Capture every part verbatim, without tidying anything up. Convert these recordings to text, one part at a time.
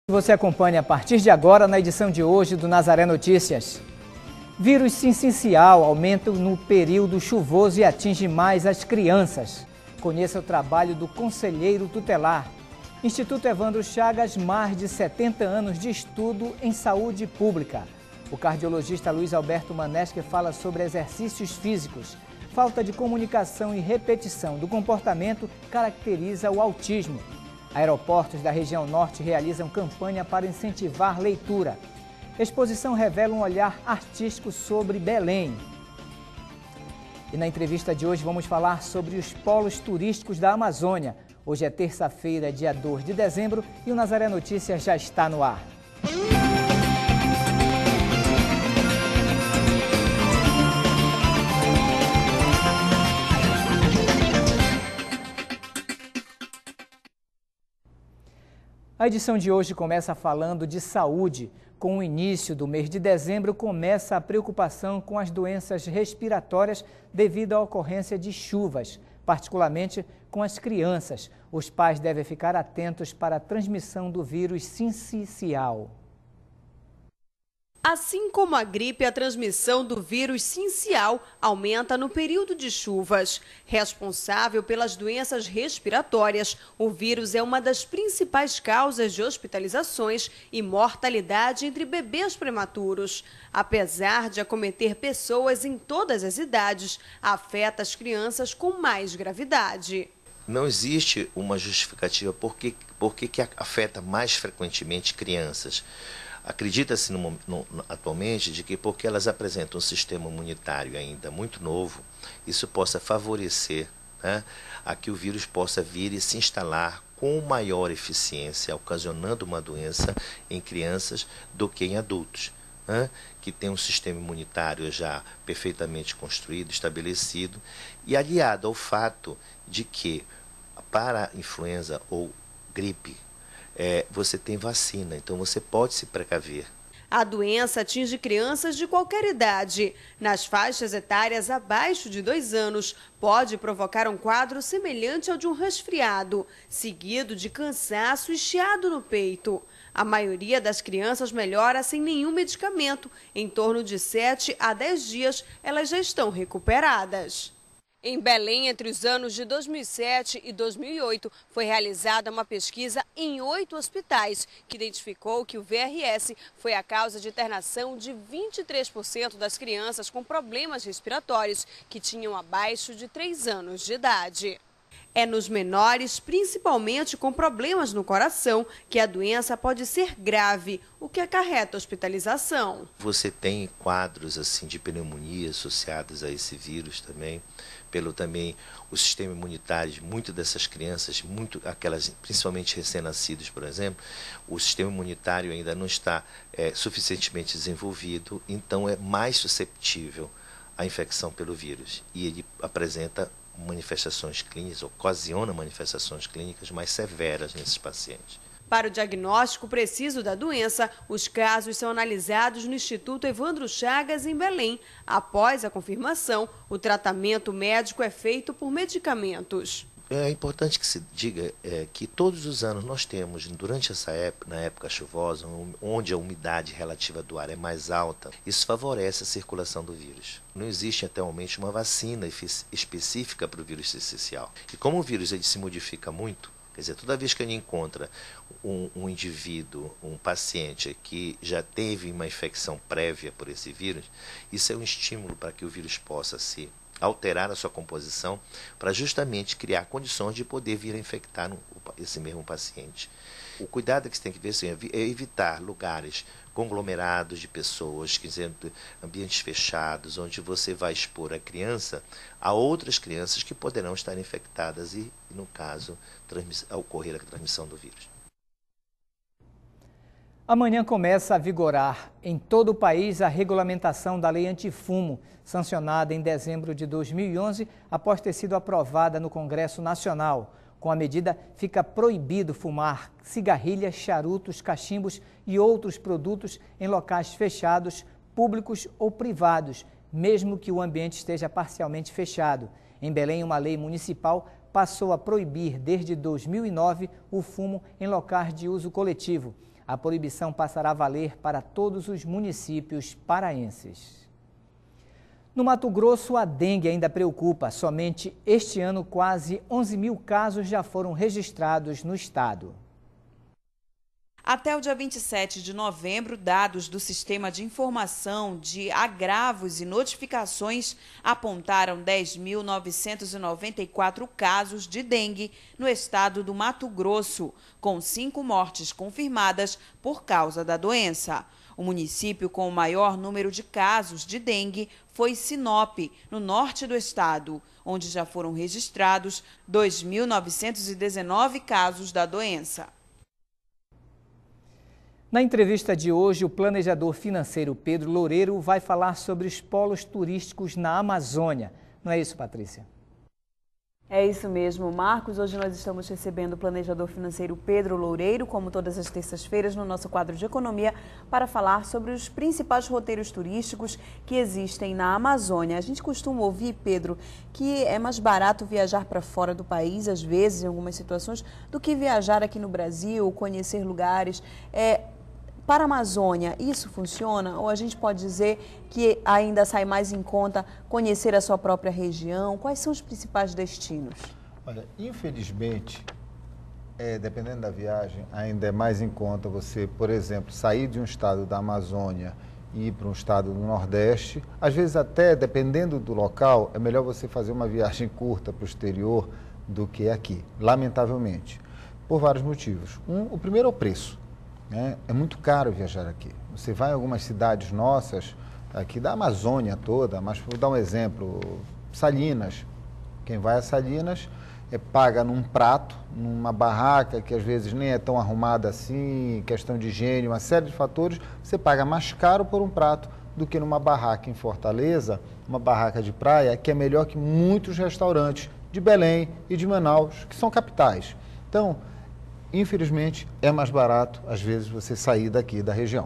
Você acompanha a partir de agora na edição de hoje do Nazaré Notícias. Vírus sincicial aumenta no período chuvoso e atinge mais as crianças. Conheça o trabalho do conselheiro tutelar. Instituto Evandro Chagas, mais de setenta anos de estudo em saúde pública. O cardiologista Luiz Alberto Maneschi fala sobre exercícios físicos. Falta de comunicação e repetição do comportamento caracteriza o autismo. Aeroportos da região norte realizam campanha para incentivar leitura. Exposição revela um olhar artístico sobre Belém. E na entrevista de hoje vamos falar sobre os polos turísticos da Amazônia. Hoje é terça-feira, dia dois de dezembro, e o Nazaré Notícias já está no ar. A edição de hoje começa falando de saúde. Com o início do mês de dezembro, começa a preocupação com as doenças respiratórias devido à ocorrência de chuvas, particularmente com as crianças. Os pais devem ficar atentos para a transmissão do vírus sincicial. Assim como a gripe, a transmissão do vírus sincicial aumenta no período de chuvas. Responsável pelas doenças respiratórias, o vírus é uma das principais causas de hospitalizações e mortalidade entre bebês prematuros. Apesar de acometer pessoas em todas as idades, afeta as crianças com mais gravidade. Não existe uma justificativa por que, por que, que afeta mais frequentemente crianças. Acredita-se no, no, atualmente de que porque elas apresentam um sistema imunitário ainda muito novo, isso possa favorecer, né, a que o vírus possa vir e se instalar com maior eficiência, ocasionando uma doença em crianças do que em adultos, né, que tem um sistema imunitário já perfeitamente construído, estabelecido, e aliado ao fato de que para a influenza ou gripe, É, você tem vacina, então você pode se precaver. A doença atinge crianças de qualquer idade. Nas faixas etárias abaixo de dois anos, pode provocar um quadro semelhante ao de um resfriado, seguido de cansaço e chiado no peito. A maioria das crianças melhora sem nenhum medicamento. Em torno de sete a dez dias, elas já estão recuperadas. Em Belém, entre os anos de dois mil e sete e dois mil e oito, foi realizada uma pesquisa em oito hospitais, que identificou que o V R S foi a causa de internação de vinte e três por cento das crianças com problemas respiratórios que tinham abaixo de três anos de idade. É nos menores, principalmente com problemas no coração, que a doença pode ser grave, o que acarreta hospitalização. Você tem quadros assim de pneumonia associados a esse vírus também, pelo também o sistema imunitário de muitas dessas crianças, muito aquelas principalmente recém-nascidos, por exemplo, o sistema imunitário ainda não está é, suficientemente desenvolvido, então é mais susceptível à infecção pelo vírus e ele apresenta manifestações clínicas, ocasiona manifestações clínicas mais severas nesses pacientes. Para o diagnóstico preciso da doença, os casos são analisados no Instituto Evandro Chagas, em Belém. Após a confirmação, o tratamento médico é feito por medicamentos. É importante que se diga é, que todos os anos nós temos, durante essa época, na época chuvosa, onde a umidade relativa do ar é mais alta, isso favorece a circulação do vírus. Não existe até o momento uma vacina específica para o vírus sincicial. E como o vírus ele se modifica muito, quer dizer, toda vez que a gente encontra um, um indivíduo, um paciente que já teve uma infecção prévia por esse vírus, isso é um estímulo para que o vírus possa se alterar a sua composição para justamente criar condições de poder vir a infectar esse mesmo paciente. O cuidado que você tem que ver assim, é evitar lugares conglomerados de pessoas, quer dizer, ambientes fechados, onde você vai expor a criança a outras crianças que poderão estar infectadas e, no caso, ocorrer a transmissão do vírus. Amanhã começa a vigorar em todo o país a regulamentação da Lei Antifumo, sancionada em dezembro de dois mil e onze, após ter sido aprovada no Congresso Nacional. Com a medida, fica proibido fumar cigarrilhas, charutos, cachimbos e outros produtos em locais fechados, públicos ou privados, mesmo que o ambiente esteja parcialmente fechado. Em Belém, uma lei municipal passou a proibir desde dois mil e nove o fumo em locais de uso coletivo. A proibição passará a valer para todos os municípios paraenses. No Mato Grosso, a dengue ainda preocupa. Somente este ano, quase onze mil casos já foram registrados no estado. Até o dia vinte e sete de novembro, dados do Sistema de Informação de Agravos e Notificações apontaram dez mil novecentos e noventa e quatro casos de dengue no estado do Mato Grosso, com cinco mortes confirmadas por causa da doença. O município com o maior número de casos de dengue foi Sinop, no norte do estado, onde já foram registrados dois mil novecentos e dezenove casos da doença. Na entrevista de hoje, o planejador financeiro Pedro Loureiro vai falar sobre os polos turísticos na Amazônia. Não é isso, Patrícia? É isso mesmo, Marcos. Hoje nós estamos recebendo o planejador financeiro Pedro Loureiro, como todas as terças-feiras, no nosso quadro de economia, para falar sobre os principais roteiros turísticos que existem na Amazônia. A gente costuma ouvir, Pedro, que é mais barato viajar para fora do país, às vezes, em algumas situações, do que viajar aqui no Brasil, conhecer lugares. É, Para a Amazônia, isso funciona? Ou a gente pode dizer que ainda sai mais em conta conhecer a sua própria região? Quais são os principais destinos? Olha, infelizmente, é, dependendo da viagem, ainda é mais em conta você, por exemplo, sair de um estado da Amazônia e ir para um estado do Nordeste. Às vezes até, dependendo do local, é melhor você fazer uma viagem curta para o exterior do que aqui, lamentavelmente, por vários motivos. Um, o primeiro é o preço. É, é muito caro viajar aqui. Você vai em algumas cidades nossas, aqui da Amazônia toda, mas vou dar um exemplo, Salinas. Quem vai a Salinas é, paga num prato, numa barraca que às vezes nem é tão arrumada assim, questão de higiene, uma série de fatores, você paga mais caro por um prato do que numa barraca em Fortaleza, uma barraca de praia, que é melhor que muitos restaurantes de Belém e de Manaus, que são capitais. Então, infelizmente, é mais barato, às vezes, você sair daqui da região.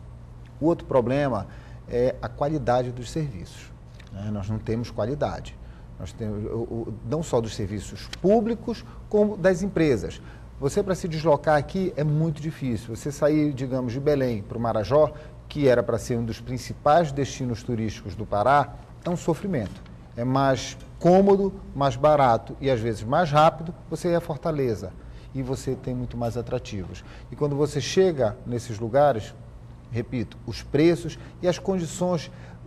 O outro problema é a qualidade dos serviços. Né? Nós não temos qualidade. Nós temos, não só dos serviços públicos, como das empresas. Você, para se deslocar aqui, é muito difícil. Você sair, digamos, de Belém para o Marajó, que era para ser um dos principais destinos turísticos do Pará, é um sofrimento. É mais cômodo, mais barato e, às vezes, mais rápido você ir a Fortaleza. E você tem muito mais atrativos. E quando você chega nesses lugares, repito, os preços e as condições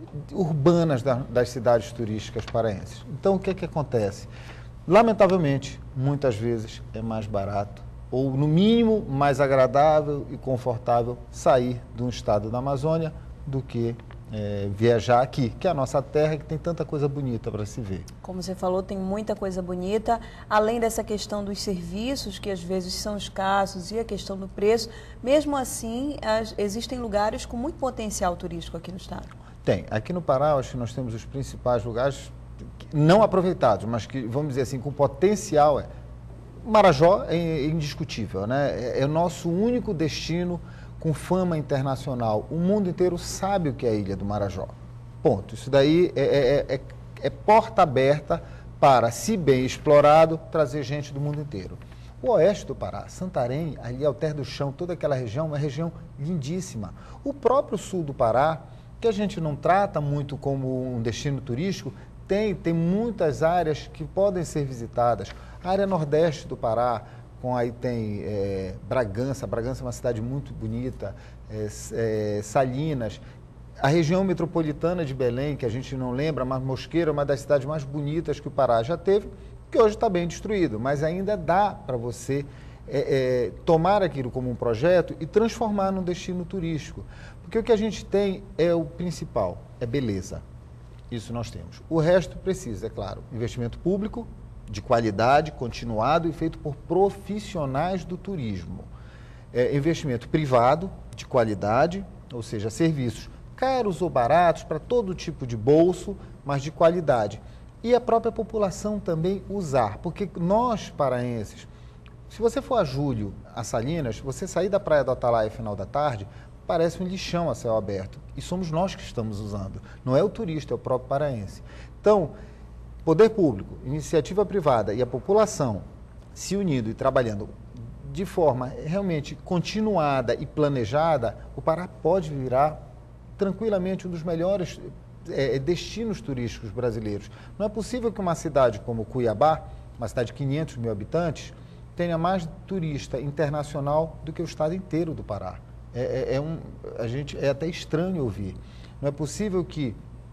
urbanas da, das cidades turísticas paraenses. Então, o que é que acontece? Lamentavelmente, muitas vezes é mais barato, ou no mínimo mais agradável e confortável sair de um estado da Amazônia do que É, viajar aqui, que é a nossa terra, que tem tanta coisa bonita para se ver. Como você falou, tem muita coisa bonita, além dessa questão dos serviços, que às vezes são escassos, e a questão do preço. Mesmo assim, as, existem lugares com muito potencial turístico aqui no estado. Tem. Aqui no Pará, acho que nós temos os principais lugares não aproveitados, mas que, vamos dizer assim, com potencial. É. Marajó é indiscutível, né? É, é o nosso único destino com fama internacional. O mundo inteiro sabe o que é a Ilha do Marajó. Ponto. Isso daí é, é, é, é porta aberta para, se bem explorado, trazer gente do mundo inteiro. O oeste do Pará, Santarém, ali Alter do Chão, toda aquela região, é uma região lindíssima. O próprio sul do Pará, que a gente não trata muito como um destino turístico, tem, tem muitas áreas que podem ser visitadas. A área nordeste do Pará, com aí tem é, Bragança, Bragança é uma cidade muito bonita, é, é, Salinas, a região metropolitana de Belém, que a gente não lembra, mas Mosqueira é uma das cidades mais bonitas que o Pará já teve, que hoje está bem destruído, mas ainda dá para você é, é, tomar aquilo como um projeto e transformar num destino turístico, porque o que a gente tem é o principal, é beleza, isso nós temos. O resto precisa, é claro, investimento público, de qualidade, continuado e feito por profissionais do turismo. É, investimento privado, de qualidade, ou seja, serviços caros ou baratos para todo tipo de bolso, mas de qualidade. E a própria população também usar, porque nós, paraenses, se você for a julho, a Salinas, você sair da Praia do Atalaia final da tarde, parece um lixão a céu aberto. E somos nós que estamos usando, não é o turista, é o próprio paraense. Então, poder público, iniciativa privada e a população se unindo e trabalhando de forma realmente continuada e planejada, o Pará pode virar tranquilamente um dos melhores é, destinos turísticos brasileiros. Não é possível que uma cidade como Cuiabá, uma cidade de quinhentos mil habitantes, tenha mais turista internacional do que o estado inteiro do Pará. É, é, é, um, a gente, é até estranho ouvir. Não é possível que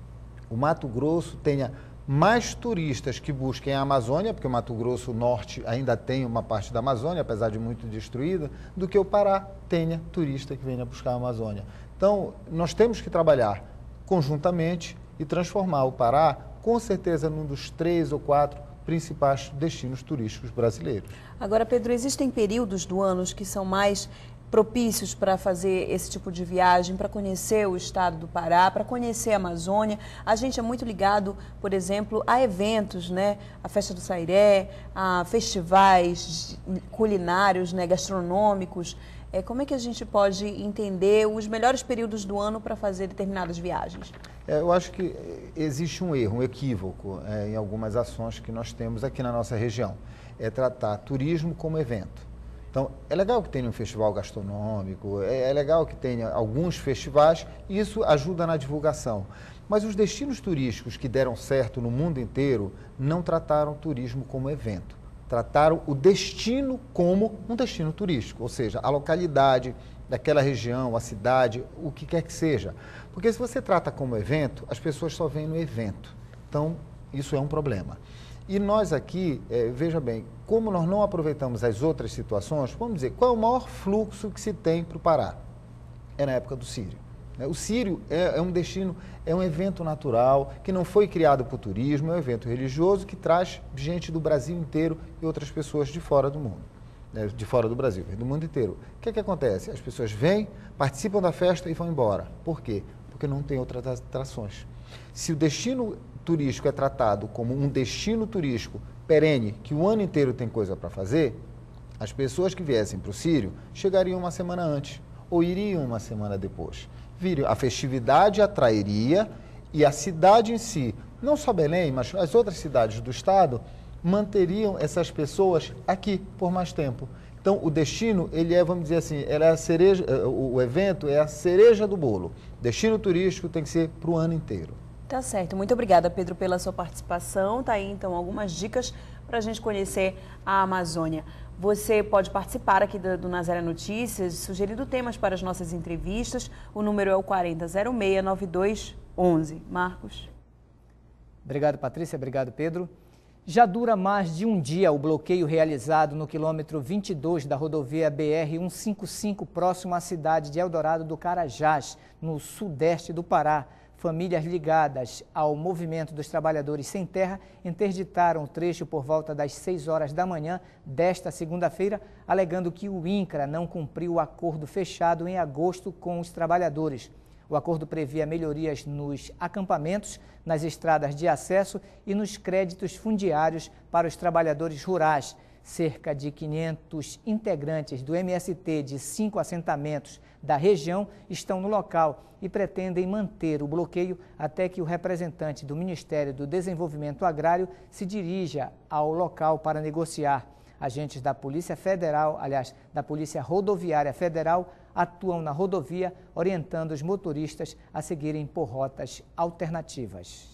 o Mato Grosso tenha mais turistas que busquem a Amazônia, porque o Mato Grosso Norte ainda tem uma parte da Amazônia, apesar de muito destruída, do que o Pará tenha turista que venha buscar a Amazônia. Então, nós temos que trabalhar conjuntamente e transformar o Pará, com certeza, num dos três ou quatro principais destinos turísticos brasileiros. Agora, Pedro, existem períodos do ano que são mais propícios para fazer esse tipo de viagem, para conhecer o estado do Pará, para conhecer a Amazônia. A gente é muito ligado, por exemplo, a eventos, né? A Festa do Sairé, a festivais culinários, né? Gastronômicos. É, como é que a gente pode entender os melhores períodos do ano para fazer determinadas viagens? É, eu acho que existe um erro, um equívoco é, em algumas ações que nós temos aqui na nossa região. É tratar turismo como evento. Então, é legal que tenha um festival gastronômico, é, é legal que tenha alguns festivais, e isso ajuda na divulgação. Mas os destinos turísticos que deram certo no mundo inteiro não trataram o turismo como evento. Trataram o destino como um destino turístico, ou seja, a localidade daquela região, a cidade, o que quer que seja. Porque se você trata como evento, as pessoas só vêm no evento. Então, isso é um problema. E nós aqui, é, veja bem, como nós não aproveitamos as outras situações, vamos dizer, qual é o maior fluxo que se tem para o Pará? É na época do Círio. O Círio é, é um destino, é um evento natural, que não foi criado por turismo, é um evento religioso que traz gente do Brasil inteiro e outras pessoas de fora do mundo, né, de fora do Brasil, do mundo inteiro. O que é que acontece? As pessoas vêm, participam da festa e vão embora. Por quê? Porque não tem outras atrações. Se o destino turístico é tratado como um destino turístico perene, que o ano inteiro tem coisa para fazer, as pessoas que viessem para o Círio chegariam uma semana antes ou iriam uma semana depois. Viriam, a festividade atrairia e a cidade em si, não só Belém, mas as outras cidades do estado, manteriam essas pessoas aqui por mais tempo. Então, o destino, ele é, vamos dizer assim, ela é a cereja, o, o evento é a cereja do bolo. Destino turístico tem que ser para o ano inteiro. Tá certo. Muito obrigada, Pedro, pela sua participação. Tá aí, então, algumas dicas para a gente conhecer a Amazônia. Você pode participar aqui do, do Nazaré Notícias, sugerindo temas para as nossas entrevistas. O número é o quarenta zero seis nove dois onze. Marcos. Obrigado, Patrícia. Obrigado, Pedro. Já dura mais de um dia o bloqueio realizado no quilômetro vinte e dois da rodovia B R cento e cinquenta e cinco, próximo à cidade de Eldorado do Carajás, no sudeste do Pará. Famílias ligadas ao movimento dos trabalhadores sem terra interditaram o trecho por volta das seis horas da manhã desta segunda-feira, alegando que o INCRA não cumpriu o acordo fechado em agosto com os trabalhadores. O acordo previa melhorias nos acampamentos, nas estradas de acesso e nos créditos fundiários para os trabalhadores rurais. Cerca de quinhentos integrantes do M S T de cinco assentamentos da região estão no local e pretendem manter o bloqueio até que o representante do Ministério do Desenvolvimento Agrário se dirija ao local para negociar. Agentes da Polícia Federal, aliás, da Polícia Rodoviária Federal, atuam na rodovia, orientando os motoristas a seguirem por rotas alternativas.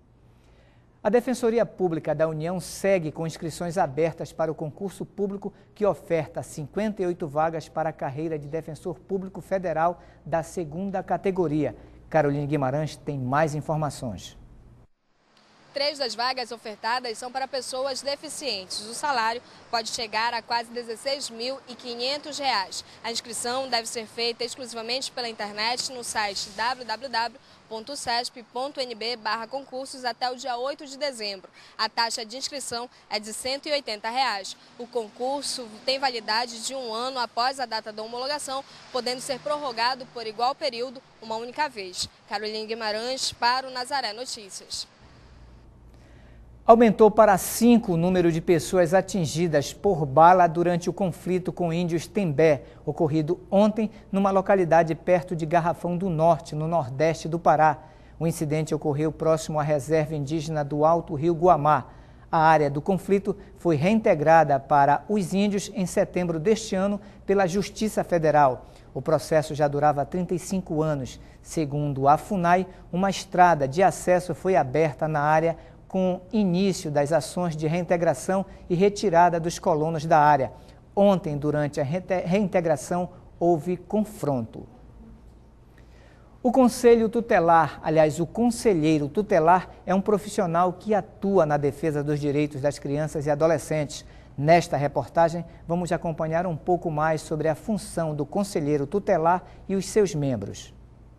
A Defensoria Pública da União segue com inscrições abertas para o concurso público que oferta cinquenta e oito vagas para a carreira de Defensor Público Federal da segunda categoria. Caroline Guimarães tem mais informações. Três das vagas ofertadas são para pessoas deficientes. O salário pode chegar a quase dezesseis mil e quinhentos reais. A inscrição deve ser feita exclusivamente pela internet no site w w w ponto sesp ponto n b barra concursos até o dia oito de dezembro. A taxa de inscrição é de cento e oitenta reais. O concurso tem validade de um ano após a data da homologação, podendo ser prorrogado por igual período uma única vez. Caroline Guimarães para o Nazaré Notícias. Aumentou para cinco o número de pessoas atingidas por bala durante o conflito com índios Tembé, ocorrido ontem numa localidade perto de Garrafão do Norte, no nordeste do Pará. O incidente ocorreu próximo à reserva indígena do Alto Rio Guamá. A área do conflito foi reintegrada para os índios em setembro deste ano pela Justiça Federal. O processo já durava trinta e cinco anos. Segundo a FUNAI, uma estrada de acesso foi aberta na área com início das ações de reintegração e retirada dos colonos da área. Ontem, durante a reintegração, houve confronto. O Conselho Tutelar, aliás, o Conselheiro Tutelar, é um profissional que atua na defesa dos direitos das crianças e adolescentes. Nesta reportagem, vamos acompanhar um pouco mais sobre a função do Conselheiro Tutelar e os seus membros.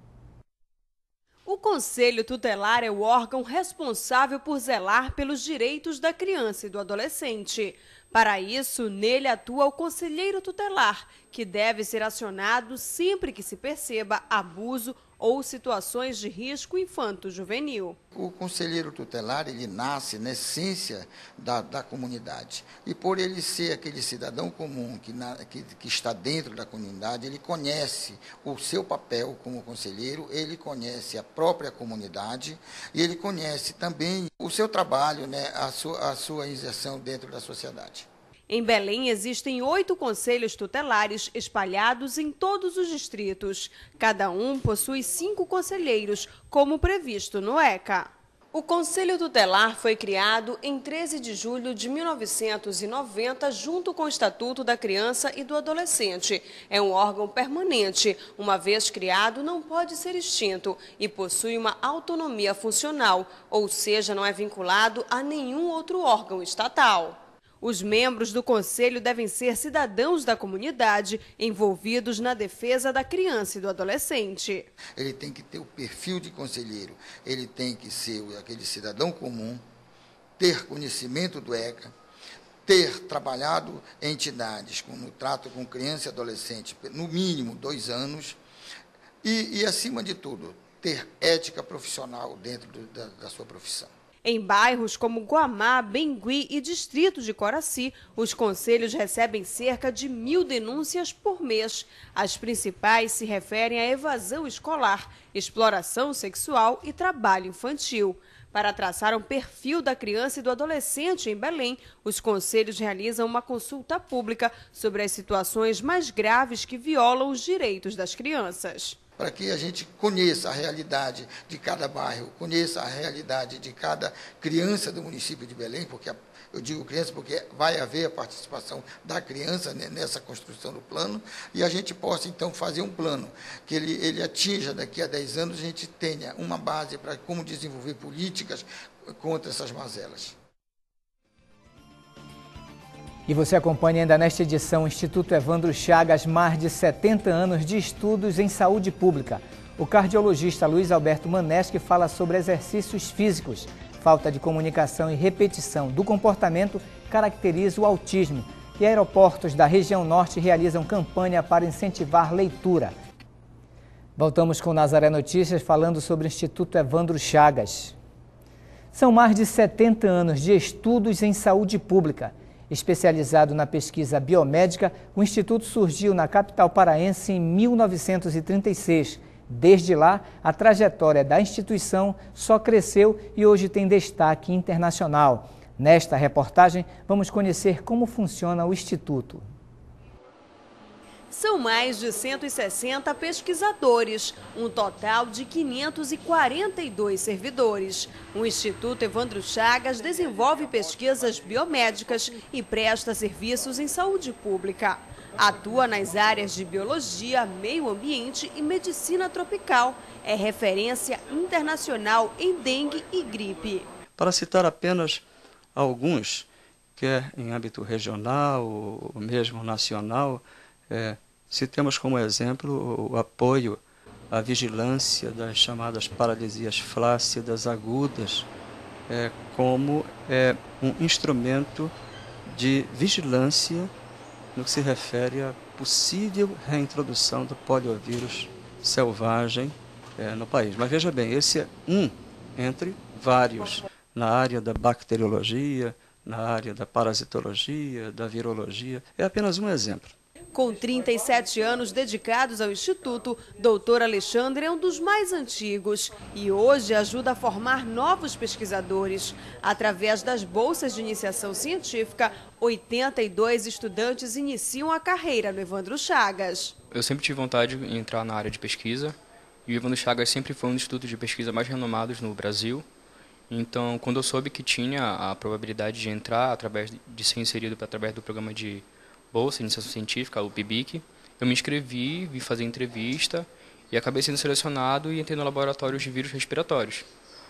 O Conselho Tutelar é o órgão responsável por zelar pelos direitos da criança e do adolescente. Para isso, nele atua o Conselheiro Tutelar, que deve ser acionado sempre que se perceba abuso ou situações de risco infanto-juvenil. O Conselheiro Tutelar, ele nasce na essência da, da comunidade. E por ele ser aquele cidadão comum que, na, que, que está dentro da comunidade, ele conhece o seu papel como conselheiro, ele conhece a própria comunidade e ele conhece também o seu trabalho, né, a sua, a sua inserção dentro da sociedade. Em Belém, existem oito conselhos tutelares espalhados em todos os distritos. Cada um possui cinco conselheiros, como previsto no ECA. O Conselho Tutelar foi criado em treze de julho de mil novecentos e noventa, junto com o Estatuto da Criança e do Adolescente. É um órgão permanente. Uma vez criado, não pode ser extinto e possui uma autonomia funcional, ou seja, não é vinculado a nenhum outro órgão estatal. Os membros do Conselho devem ser cidadãos da comunidade envolvidos na defesa da criança e do adolescente. Ele tem que ter o perfil de conselheiro, ele tem que ser aquele cidadão comum, ter conhecimento do ECA, ter trabalhado em entidades no trato com criança e adolescente, no mínimo dois anos, e, e acima de tudo, ter ética profissional dentro do, da, da sua profissão. Em bairros como Guamá, Bengui e Distrito de Coraci, os conselhos recebem cerca de mil denúncias por mês. As principais se referem à evasão escolar, exploração sexual e trabalho infantil. Para traçar um perfil da criança e do adolescente em Belém, os conselhos realizam uma consulta pública sobre as situações mais graves que violam os direitos das crianças. Para que a gente conheça a realidade de cada bairro, conheça a realidade de cada criança do município de Belém, porque a, eu digo criança porque vai haver a participação da criança nessa construção do plano, e a gente possa, então, fazer um plano que ele, ele atinja daqui a dez anos, a gente tenha uma base para como desenvolver políticas contra essas mazelas. E você acompanha ainda nesta edição o Instituto Evandro Chagas, mais de setenta anos de estudos em saúde pública. O cardiologista Luiz Alberto Maneschi fala sobre exercícios físicos. Falta de comunicação e repetição do comportamento caracteriza o autismo. E aeroportos da região norte realizam campanha para incentivar leitura. Voltamos com Nazaré Notícias falando sobre o Instituto Evandro Chagas. São mais de setenta anos de estudos em saúde pública. Especializado na pesquisa biomédica, o Instituto surgiu na capital paraense em mil novecentos e trinta e seis. Desde lá, a trajetória da instituição só cresceu e hoje tem destaque internacional. Nesta reportagem, vamos conhecer como funciona o Instituto. São mais de cento e sessenta pesquisadores, um total de quinhentos e quarenta e dois servidores. O Instituto Evandro Chagas desenvolve pesquisas biomédicas e presta serviços em saúde pública. Atua nas áreas de biologia, meio ambiente e medicina tropical. É referência internacional em dengue e gripe. Para citar apenas alguns, quer em âmbito regional ou mesmo nacional, É, se temos como exemplo o apoio à vigilância das chamadas paralisias flácidas agudas, é, como é, um instrumento de vigilância no que se refere à possível reintrodução do poliovírus selvagem é, no país. Mas veja bem, esse é um entre vários na área da bacteriologia, na área da parasitologia, da virologia. É apenas um exemplo. Com trinta e sete anos dedicados ao Instituto, doutor Alexandre é um dos mais antigos e hoje ajuda a formar novos pesquisadores. Através das bolsas de iniciação científica, oitenta e dois estudantes iniciam a carreira no Evandro Chagas. Eu sempre tive vontade de entrar na área de pesquisa e o Evandro Chagas sempre foi um dos institutos de pesquisa mais renomados no Brasil. Então, quando eu soube que tinha a probabilidade de entrar, através de ser inserido através do programa de Bolsa de Iniciação Científica, o P I B I C, eu me inscrevi, vim fazer entrevista e acabei sendo selecionado e entrei no laboratório de vírus respiratórios.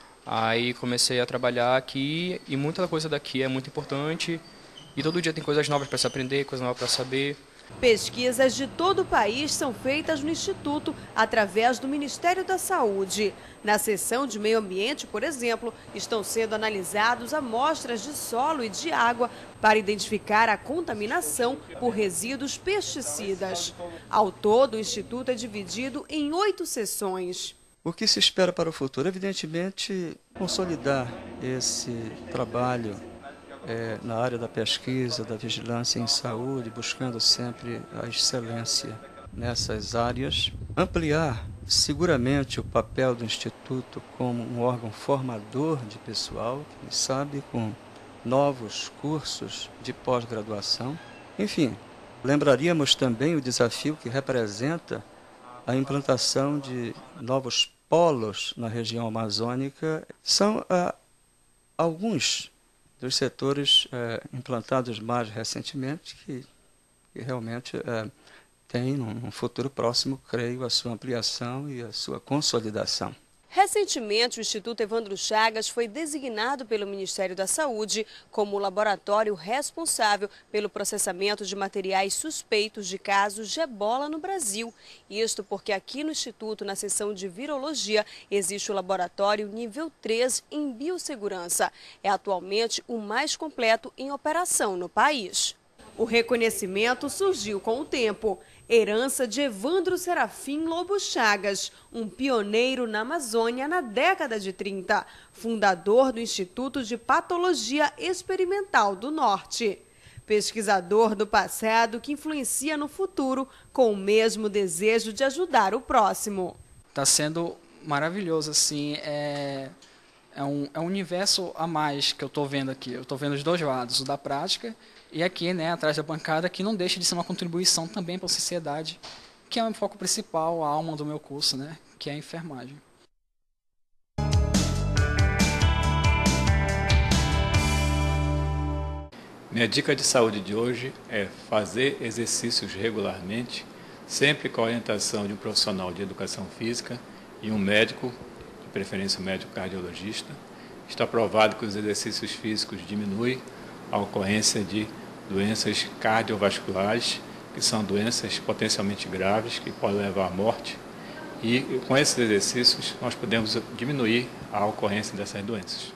Aí comecei a trabalhar aqui e muita coisa daqui é muito importante e todo dia tem coisas novas para se aprender, coisas novas para saber. Pesquisas de todo o país são feitas no Instituto através do Ministério da Saúde. Na seção de meio ambiente, por exemplo, estão sendo analisados amostras de solo e de água para identificar a contaminação por resíduos pesticidas. Ao todo, o Instituto é dividido em oito seções. O que se espera para o futuro? Evidentemente, consolidar esse trabalho É, na área da pesquisa, da vigilância em saúde, buscando sempre a excelência nessas áreas. Ampliar seguramente o papel do Instituto como um órgão formador de pessoal, quem sabe com novos cursos de pós-graduação. Enfim, lembraríamos também o desafio que representa a implantação de novos polos na região amazônica. São ah, alguns dos setores eh, implantados mais recentemente, que, que realmente eh, tem, num futuro próximo, creio, a sua ampliação e a sua consolidação. Recentemente, o Instituto Evandro Chagas foi designado pelo Ministério da Saúde como o laboratório responsável pelo processamento de materiais suspeitos de casos de ebola no Brasil. Isto porque aqui no Instituto, na seção de virologia, existe o laboratório nível três em biossegurança. É atualmente o mais completo em operação no país. O reconhecimento surgiu com o tempo. Herança de Evandro Serafim Lobo Chagas, um pioneiro na Amazônia na década de trinta, fundador do Instituto de Patologia Experimental do Norte. Pesquisador do passado que influencia no futuro com o mesmo desejo de ajudar o próximo. Está sendo maravilhoso, assim, é, é, um, é um universo a mais que eu estou vendo aqui. Eu estou vendo os dois lados, o da prática e aqui, né, atrás da bancada, que não deixa de ser uma contribuição também para a sociedade, que é o foco principal, a alma do meu curso, né, que é a enfermagem. Minha dica de saúde de hoje é fazer exercícios regularmente, sempre com a orientação de um profissional de educação física e um médico, de preferência um médico cardiologista. Está provado que os exercícios físicos diminuem a ocorrência de doenças cardiovasculares, que são doenças potencialmente graves, que podem levar à morte. E com esses exercícios nós podemos diminuir a ocorrência dessas doenças.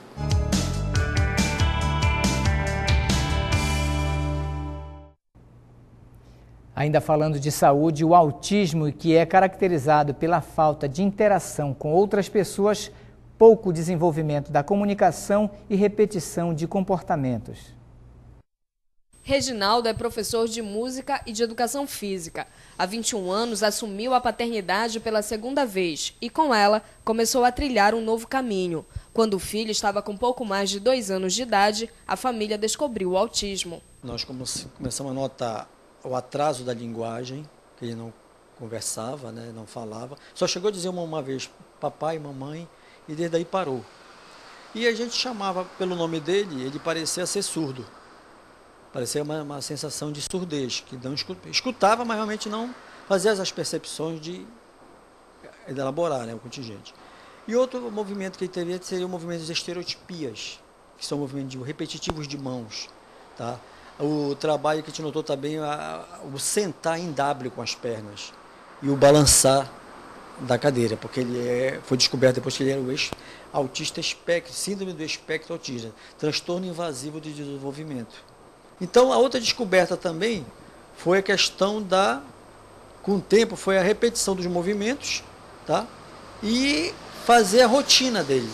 Ainda falando de saúde, o autismo, que é caracterizado pela falta de interação com outras pessoas, pouco desenvolvimento da comunicação e repetição de comportamentos. Reginaldo é professor de música e de educação física. Há vinte e um anos assumiu a paternidade pela segunda vez e, com ela, começou a trilhar um novo caminho. Quando o filho estava com pouco mais de dois anos de idade, a família descobriu o autismo. Nós começamos a notar o atraso da linguagem, que ele não conversava, né, não falava. Só chegou a dizer uma, uma vez papai e mamãe e desde aí parou. E a gente chamava pelo nome dele, ele parecia ser surdo. Parecia uma, uma sensação de surdez, que não escutava, escutava, mas realmente não fazia as percepções de, de elaborar, né, o contingente. E outro movimento que ele teria seria o movimento das estereotipias, que são movimentos repetitivos de mãos. Tá? O trabalho que a gente notou também, a, o sentar em W com as pernas e o balançar da cadeira, porque ele é, foi descoberto depois que ele era o autista espectro, síndrome do espectro autista, transtorno invasivo de desenvolvimento. Então, a outra descoberta também foi a questão da, com o tempo, foi a repetição dos movimentos, tá? E fazer a rotina dele.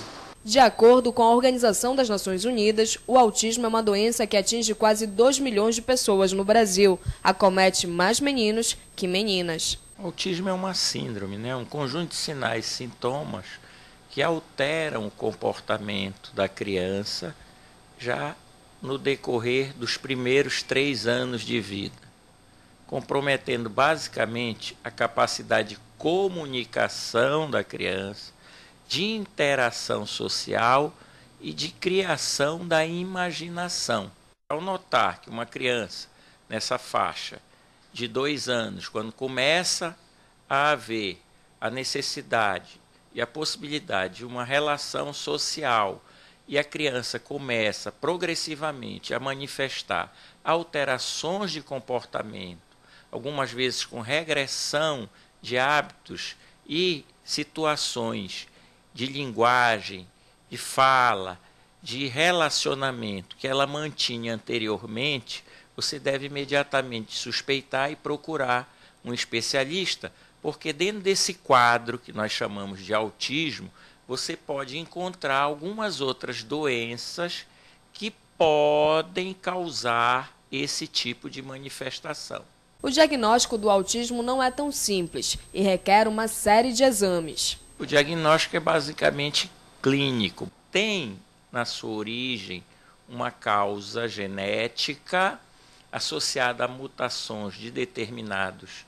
De acordo com a Organização das Nações Unidas, o autismo é uma doença que atinge quase dois milhões de pessoas no Brasil. Acomete mais meninos que meninas. O autismo é uma síndrome, né? Um conjunto de sinais e sintomas que alteram o comportamento da criança já no decorrer dos primeiros três anos de vida, comprometendo basicamente a capacidade de comunicação da criança, de interação social e de criação da imaginação. Ao notar que uma criança nessa faixa de dois anos, quando começa a haver a necessidade e a possibilidade de uma relação social e a criança começa progressivamente a manifestar alterações de comportamento, algumas vezes com regressão de hábitos e situações de linguagem, de fala, de relacionamento que ela mantinha anteriormente, você deve imediatamente suspeitar e procurar um especialista, porque dentro desse quadro que nós chamamos de autismo, você pode encontrar algumas outras doenças que podem causar esse tipo de manifestação. O diagnóstico do autismo não é tão simples e requer uma série de exames. O diagnóstico é basicamente clínico. Tem na sua origem uma causa genética associada a mutações de determinados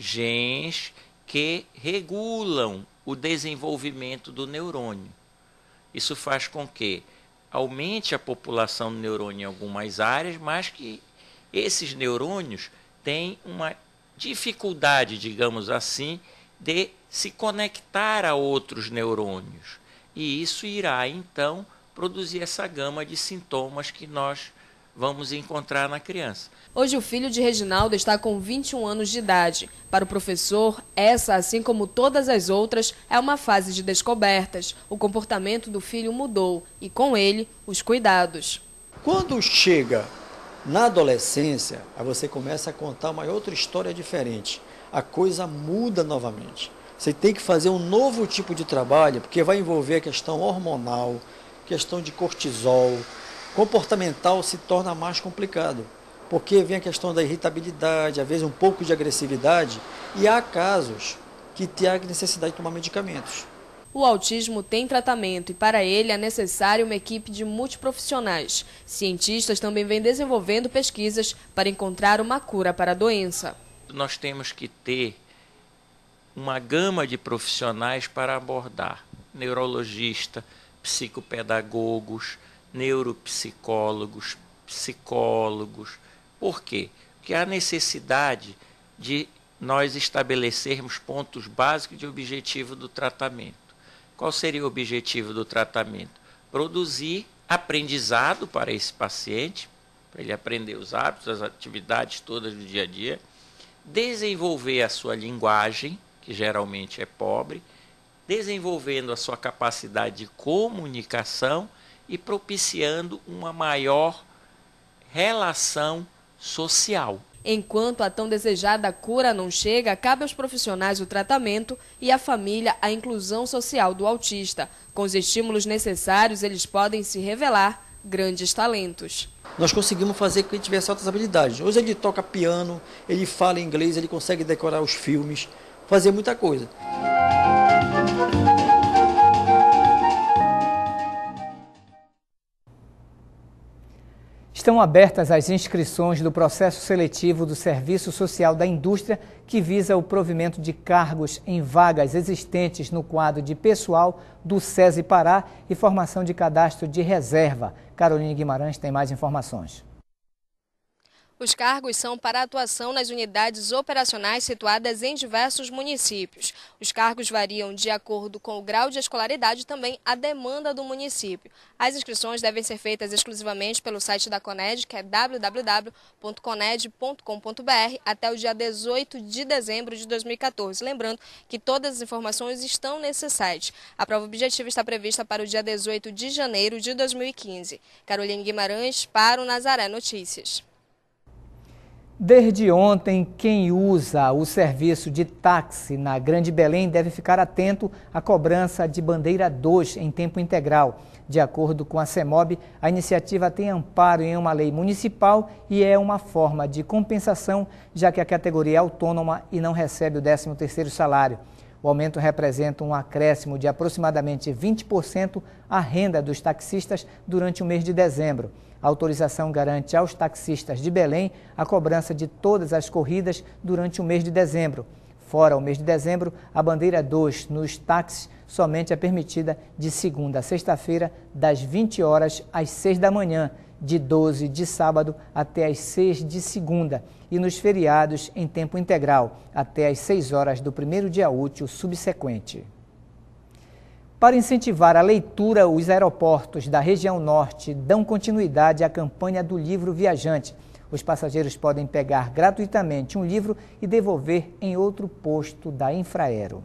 genes que regulam o desenvolvimento do neurônio. Isso faz com que aumente a população do neurônio em algumas áreas, mas que esses neurônios têm uma dificuldade, digamos assim, de se conectar a outros neurônios. E isso irá, então, produzir essa gama de sintomas que nós vamos encontrar na criança. Hoje o filho de Reginaldo está com vinte e um anos de idade. Para o professor, essa, assim como todas as outras, é uma fase de descobertas. O comportamento do filho mudou e, com ele, os cuidados. Quando chega na adolescência, aí você começa a contar uma outra história diferente. A coisa muda novamente. Você tem que fazer um novo tipo de trabalho, porque vai envolver a questão hormonal, questão de cortisol. Comportamental se torna mais complicado, porque vem a questão da irritabilidade, às vezes um pouco de agressividade, e há casos que tem a necessidade de tomar medicamentos. O autismo tem tratamento e para ele é necessária uma equipe de multiprofissionais. Cientistas também vêm desenvolvendo pesquisas para encontrar uma cura para a doença. Nós temos que ter uma gama de profissionais para abordar: neurologista, psicopedagogos, neuropsicólogos, psicólogos. Por quê? Porque há necessidade de nós estabelecermos pontos básicos de objetivo do tratamento. Qual seria o objetivo do tratamento? Produzir aprendizado para esse paciente, para ele aprender os hábitos, as atividades todas do dia a dia, desenvolver a sua linguagem, que geralmente é pobre, desenvolvendo a sua capacidade de comunicação e propiciando uma maior relação social. Enquanto a tão desejada cura não chega, cabe aos profissionais o tratamento e à família a inclusão social do autista. Com os estímulos necessários, eles podem se revelar grandes talentos. Nós conseguimos fazer com que ele tivesse outras habilidades. Hoje ele toca piano, ele fala inglês, ele consegue decorar os filmes, fazer muita coisa. Estão abertas as inscrições do processo seletivo do Serviço Social da Indústria, que visa o provimento de cargos em vagas existentes no quadro de pessoal do SESI Pará e formação de cadastro de reserva. Caroline Guimarães tem mais informações. Os cargos são para atuação nas unidades operacionais situadas em diversos municípios. Os cargos variam de acordo com o grau de escolaridade e também a demanda do município. As inscrições devem ser feitas exclusivamente pelo site da CONED, que é w w w ponto coned ponto com ponto b r, até o dia dezoito de dezembro de dois mil e quatorze. Lembrando que todas as informações estão nesse site. A prova objetiva está prevista para o dia dezoito de janeiro de dois mil e quinze. Caroline Guimarães para o Nazaré Notícias. Desde ontem, quem usa o serviço de táxi na Grande Belém deve ficar atento à cobrança de bandeira dois em tempo integral. De acordo com a CEMOB, a iniciativa tem amparo em uma lei municipal e é uma forma de compensação, já que a categoria é autônoma e não recebe o décimo terceiro salário. O aumento representa um acréscimo de aproximadamente vinte por cento à renda dos taxistas durante o mês de dezembro. A autorização garante aos taxistas de Belém a cobrança de todas as corridas durante o mês de dezembro. Fora o mês de dezembro, a bandeira dois nos táxis somente é permitida de segunda a sexta-feira, das vinte horas às seis da manhã, de doze de sábado até às seis de segunda, e nos feriados em tempo integral, até às seis horas do primeiro dia útil subsequente. Para incentivar a leitura, os aeroportos da região norte dão continuidade à campanha do livro viajante. Os passageiros podem pegar gratuitamente um livro e devolver em outro posto da Infraero.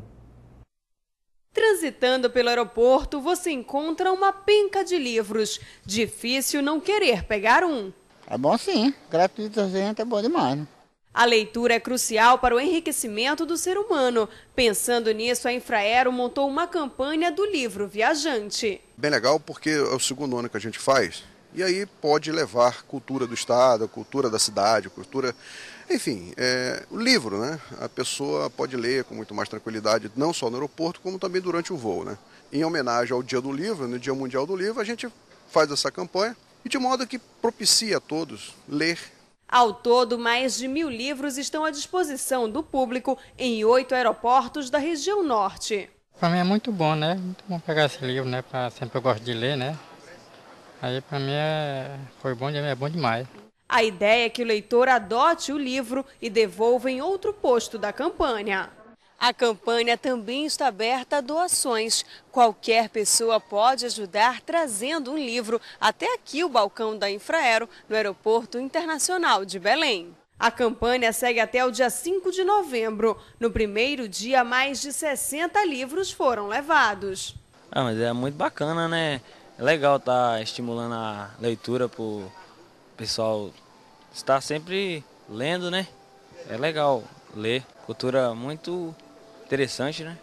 Transitando pelo aeroporto, você encontra uma penca de livros. Difícil não querer pegar um. É bom sim, gratuito, gente, é bom demais. Né? A leitura é crucial para o enriquecimento do ser humano. Pensando nisso, a Infraero montou uma campanha do livro viajante. Bem legal porque é o segundo ano que a gente faz. E aí pode levar cultura do estado, cultura da cidade, cultura... Enfim, é, o livro, né? A pessoa pode ler com muito mais tranquilidade, não só no aeroporto, como também durante o voo, né? Em homenagem ao Dia do Livro, no Dia Mundial do Livro, a gente faz essa campanha e de modo que propicia a todos ler. Ao todo, mais de mil livros estão à disposição do público em oito aeroportos da região norte. Para mim é muito bom, né? Muito bom pegar esse livro, né? Pra, sempre eu gosto de ler, né? Aí para mim é, foi bom, é bom demais. A ideia é que o leitor adote o livro e devolva em outro posto da campanha. A campanha também está aberta a doações. Qualquer pessoa pode ajudar trazendo um livro até aqui o balcão da Infraero, no Aeroporto Internacional de Belém. A campanha segue até o dia cinco de novembro. No primeiro dia, mais de sessenta livros foram levados. Ah, mas é muito bacana, né? É legal estar estimulando a leitura para o pessoal estar sempre lendo, né? É legal ler. Cultura muito interessante, né?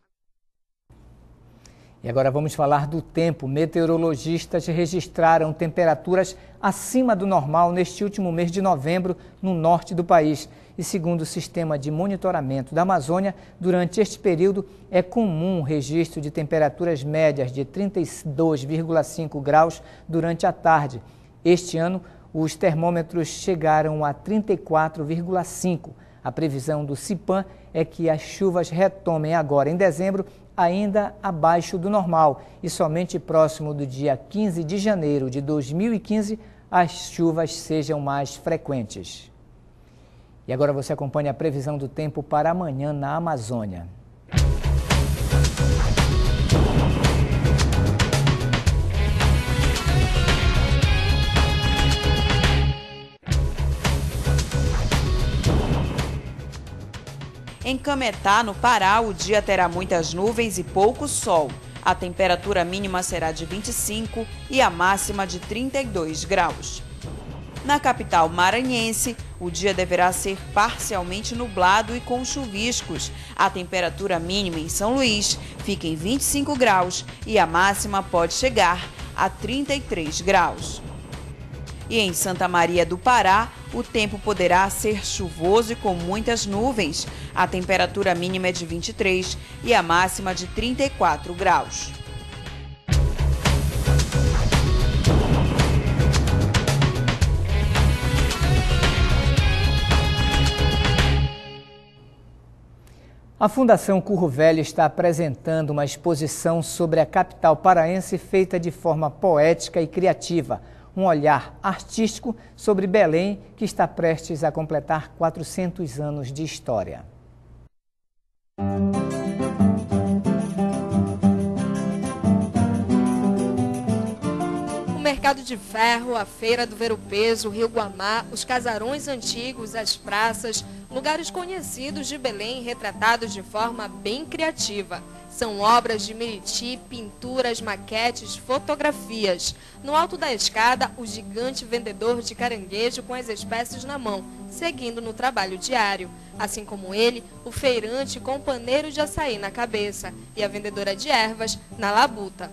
E agora vamos falar do tempo. Meteorologistas registraram temperaturas acima do normal neste último mês de novembro no norte do país. E segundo o Sistema de Monitoramento da Amazônia, durante este período é comum o registro de temperaturas médias de trinta e dois vírgula cinco graus durante a tarde. Este ano, os termômetros chegaram a trinta e quatro vírgula cinco. A previsão do CIPAM é que as chuvas retomem agora em dezembro, ainda abaixo do normal, e somente próximo do dia quinze de janeiro de dois mil e quinze as chuvas sejam mais frequentes. E agora você acompanha a previsão do tempo para amanhã na Amazônia. Em Cametá, no Pará, o dia terá muitas nuvens e pouco sol. A temperatura mínima será de vinte e cinco e a máxima de trinta e dois graus. Na capital maranhense, o dia deverá ser parcialmente nublado e com chuviscos. A temperatura mínima em São Luís fica em vinte e cinco graus e a máxima pode chegar a trinta e três graus. E em Santa Maria do Pará, o tempo poderá ser chuvoso e com muitas nuvens. A temperatura mínima é de vinte e três e a máxima de trinta e quatro graus. A Fundação Curro Velho está apresentando uma exposição sobre a capital paraense feita de forma poética e criativa. Um olhar artístico sobre Belém, que está prestes a completar quatrocentos anos de história. O Mercado de Ferro, a Feira do Ver-o-Peso, o Rio Guamá, os casarões antigos, as praças, lugares conhecidos de Belém retratados de forma bem criativa. São obras de Meriti, pinturas, maquetes, fotografias. No alto da escada, o gigante vendedor de caranguejo com as espécies na mão, seguindo no trabalho diário. Assim como ele, o feirante com paneiro de açaí na cabeça e a vendedora de ervas na labuta.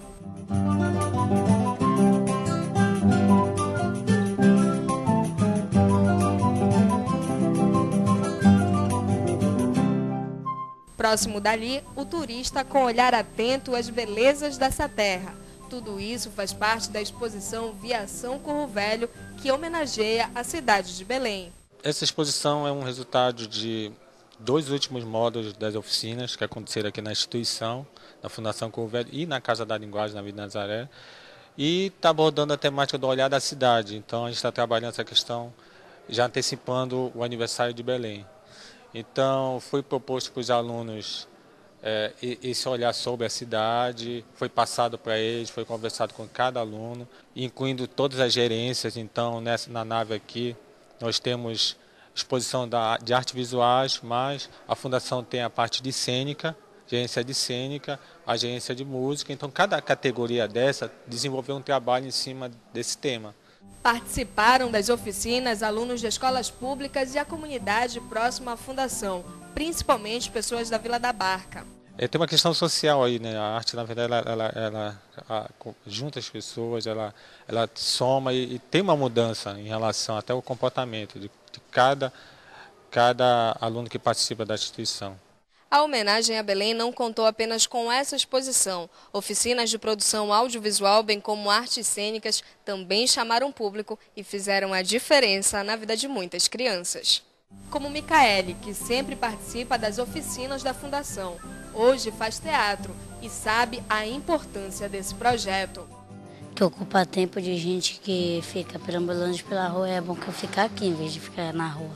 Próximo dali, o turista com olhar atento às belezas dessa terra. Tudo isso faz parte da exposição Viação Corro Velho, que homenageia a cidade de Belém. Essa exposição é um resultado de dois últimos módulos das oficinas que aconteceram aqui na instituição, na Fundação Corro Velho e na Casa da Linguagem, na Avenida Nazaré, e está abordando a temática do olhar da cidade. Então a gente está trabalhando essa questão já antecipando o aniversário de Belém. Então, foi proposto para os alunos é, esse olhar sobre a cidade, foi passado para eles, foi conversado com cada aluno, incluindo todas as gerências. Então, nessa, na nave aqui, nós temos exposição da, de artes visuais, mas a Fundação tem a parte de cênica, gerência de cênica, a gerência de música. Então, cada categoria dessa desenvolveu um trabalho em cima desse tema. Participaram das oficinas alunos de escolas públicas e a comunidade próxima à fundação, principalmente pessoas da Vila da Barca. É, tem uma questão social aí, né? A arte, na verdade, ela, ela, ela a, junta as pessoas, ela, ela soma e, e tem uma mudança em relação até ao comportamento de, de cada, cada aluno que participa da instituição. A homenagem a Belém não contou apenas com essa exposição. Oficinas de produção audiovisual, bem como artes cênicas, também chamaram público e fizeram a diferença na vida de muitas crianças. Como Micaele, que sempre participa das oficinas da Fundação. Hoje faz teatro e sabe a importância desse projeto. Que ocupa tempo de gente que fica perambulando pela rua, é bom que eu ficar aqui em vez de ficar na rua.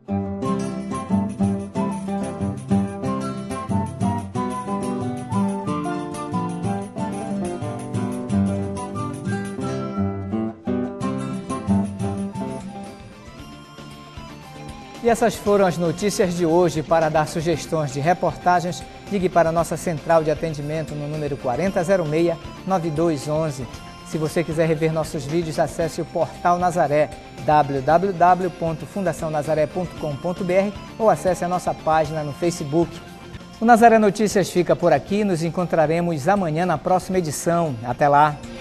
E essas foram as notícias de hoje. Para dar sugestões de reportagens, ligue para a nossa central de atendimento no número quarenta zero seis, nove dois um um. Se você quiser rever nossos vídeos, acesse o Portal Nazaré, w w w ponto fundação nazaré ponto com ponto b r, ou acesse a nossa página no Facebook. O Nazaré Notícias fica por aqui. Nos encontraremos amanhã na próxima edição. Até lá!